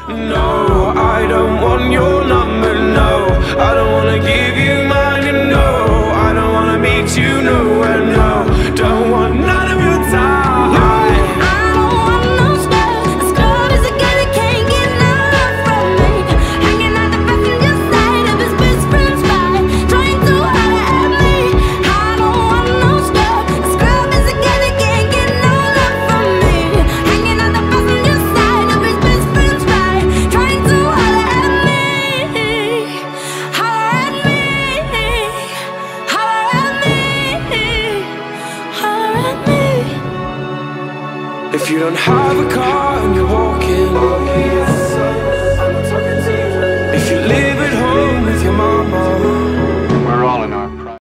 No, I don't want your number, no. I don't wanna give you mine, and no, I don't wanna meet you nowhere, no. Don't want none of your time. If you don't have a car and you're walking, if you live at home with your mama,